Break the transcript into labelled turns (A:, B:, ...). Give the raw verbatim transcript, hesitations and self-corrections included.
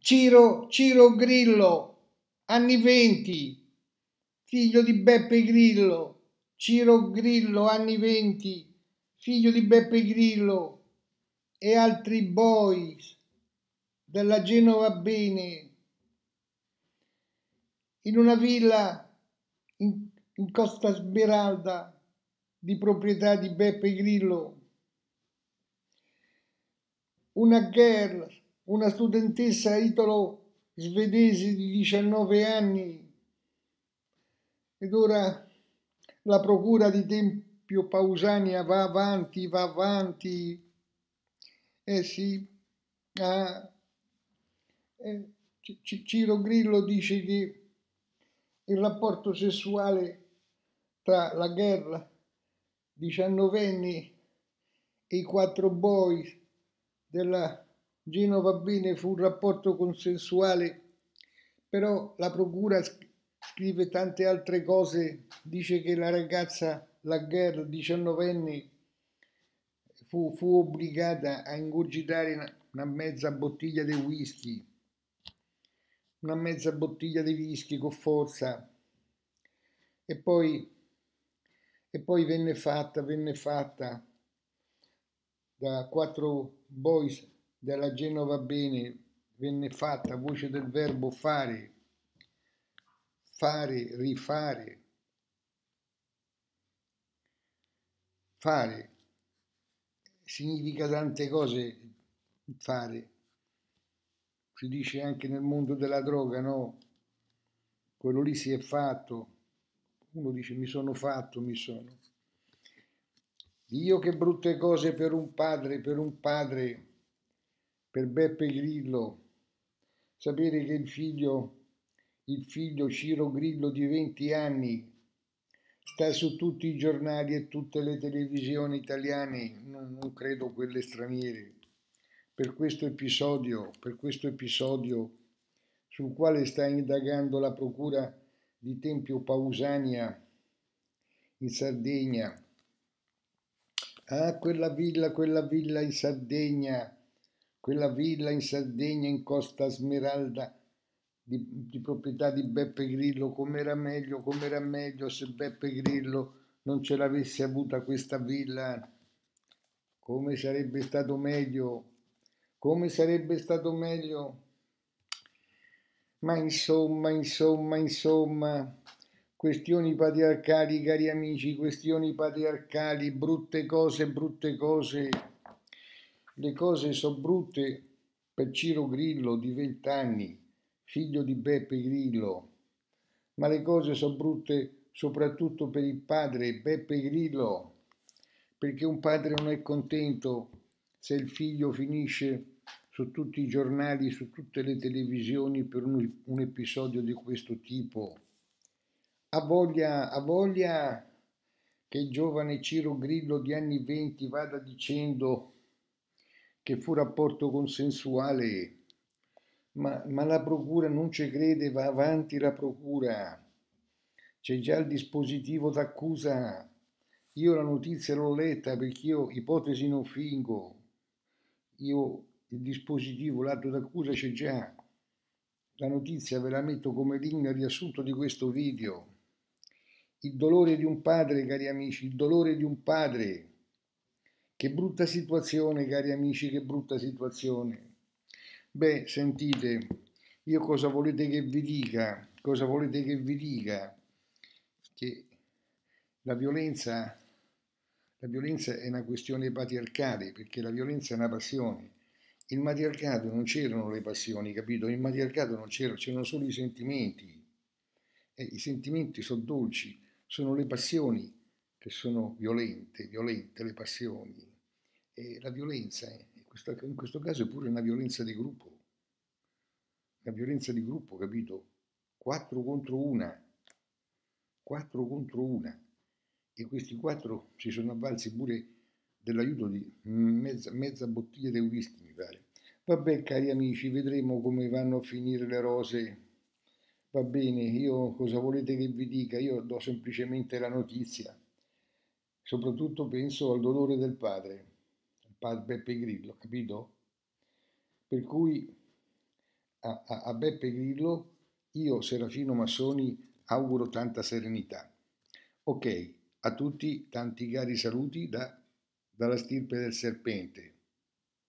A: Ciro, Ciro Grillo, anni venti, figlio di Beppe Grillo. Ciro Grillo, anni venti, figlio di Beppe Grillo e altri boys della Genova Bene, in una villa in, in Costa Smeralda di proprietà di Beppe Grillo. Una girl, una studentessa italo-svedese di diciannove anni, ed ora la procura di Tempio Pausania va avanti, va avanti. Eh sì, ah, eh, Ciro Grillo dice che il rapporto sessuale tra la girl diciannovenne e i quattro boys della Genova Bene fu un rapporto consensuale, però la procura scrive tante altre cose, dice che la ragazza, la girl diciannovenne, fu, fu obbligata a ingurgitare una, una mezza bottiglia di whisky, una mezza bottiglia di whisky con forza, e poi, e poi venne fatta, venne fatta da quattro boys della Genova Bene, venne fatta, voce del verbo fare, fare, rifare, fare, significa tante cose, fare, si dice anche nel mondo della droga, no? Quello lì si è fatto, uno dice mi sono fatto, mi sono. Dio, che brutte cose per un padre, per un padre, per Beppe Grillo, sapere che il figlio, il figlio Ciro Grillo di venti anni sta su tutti i giornali e tutte le televisioni italiane, non, non credo quelle straniere, per questo episodio, per questo episodio sul quale sta indagando la procura di Tempio Pausania in Sardegna. Ah, quella villa, quella villa in Sardegna, quella villa in Sardegna in Costa Smeralda di, di proprietà di Beppe Grillo, com'era meglio, com'era meglio se Beppe Grillo non ce l'avesse avuta questa villa, come sarebbe stato meglio, come sarebbe stato meglio. Ma insomma, insomma, insomma, questioni patriarcali, cari amici, questioni patriarcali, brutte cose, brutte cose. Le cose sono brutte per Ciro Grillo di venti anni, figlio di Beppe Grillo, ma le cose sono brutte soprattutto per il padre Beppe Grillo, perché un padre non è contento se il figlio finisce su tutti i giornali, su tutte le televisioni per un, un episodio di questo tipo. Ha voglia, ha voglia che il giovane Ciro Grillo di anni venti vada dicendo che fu rapporto consensuale, ma, ma la procura non ci crede, va avanti la procura, c'è già il dispositivo d'accusa. Io la notizia l'ho letta perché io ipotesi non fingo, io il dispositivo, l'atto d'accusa c'è già, la notizia ve la metto come link nel riassunto di questo video. Il dolore di un padre, cari amici, il dolore di un padre. Che brutta situazione, cari amici, che brutta situazione. Beh, sentite, io cosa volete che vi dica? Cosa volete che vi dica? Che la violenza, la violenza è una questione patriarcale, perché la violenza è una passione. Il matriarcato non c'erano le passioni, capito? Il matriarcato non c'era, c'erano solo i sentimenti. E i sentimenti sono dolci, sono le passioni che sono violente, violente le passioni. E la violenza, in questo, in questo caso, è pure una violenza di gruppo. Una violenza di gruppo, capito? Quattro contro una. Quattro contro una. E questi quattro si sono avvalsi pure dell'aiuto di mezza, mezza bottiglia di whisky, mi pare. Vabbè, cari amici, vedremo come vanno a finire le rose. Va bene, io cosa volete che vi dica? Io do semplicemente la notizia. Soprattutto penso al dolore del padre, il padre Beppe Grillo, capito? Per cui a, a, a Beppe Grillo, io Serafino Massoni auguro tanta serenità. Ok, a tutti tanti cari saluti da, dalla stirpe del serpente.